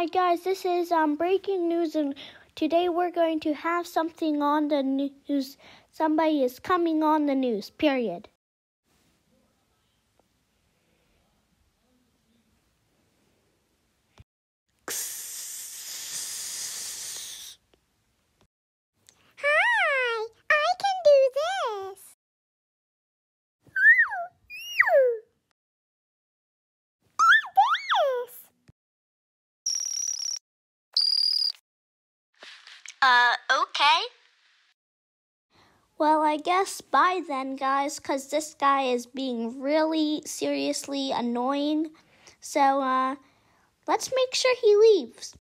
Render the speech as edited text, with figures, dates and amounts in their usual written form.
Hi guys, this is breaking news, and today we're going to have something on the news. Somebody is coming on the news, period. Hi, I can do this. Okay. Well, I guess bye then, guys, because this guy is being really seriously annoying. So, let's make sure he leaves.